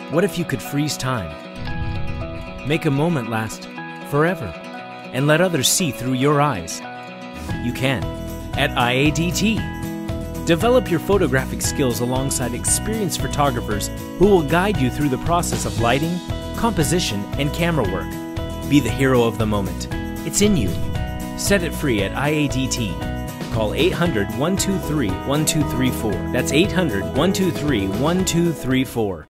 What if you could freeze time? Make a moment last forever and let others see through your eyes. You can at IADT. Develop your photographic skills alongside experienced photographers who will guide you through the process of lighting, composition, and camera work. Be the hero of the moment. It's in you. Set it free at IADT. Call 800-123-1234. That's 800-123-1234.